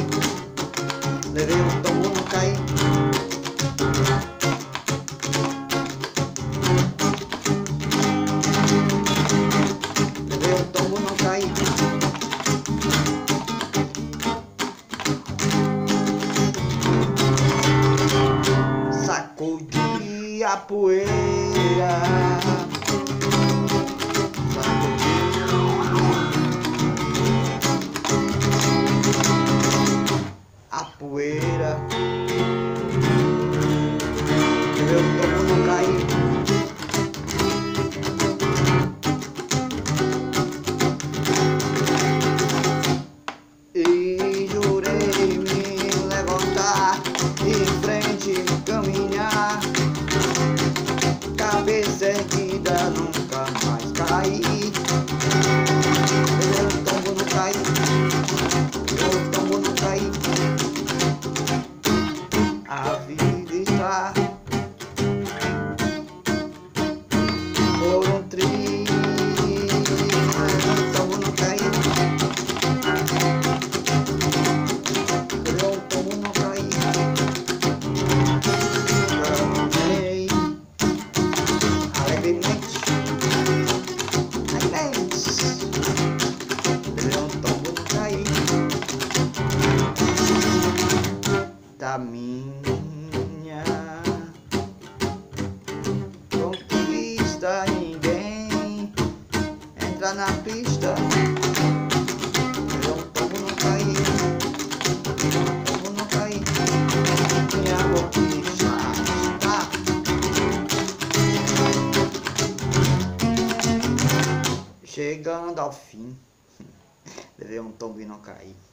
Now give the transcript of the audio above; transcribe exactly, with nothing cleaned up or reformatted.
Levei um tombo, não caí. Levei um tombo, não caí. Sacudi a poeira. A poeira. Eu tomo, não caí. E jurei me levantar, em frente caminhar, cabeça erguida, nunca mais cair. Eu tomo, não caí. Eu tomo, não caí. A vida está por um trilho. Eu tomo, não caí. Eu tomo, não caí. Caminhei alegremente, alegremente. Eu tomo, não caí. Da minha conquista ninguém entra na pista. Eu tomo, não caí. Tomo, não caí. Minha conquista está chegando ao fim. Levei um tombo e não caí.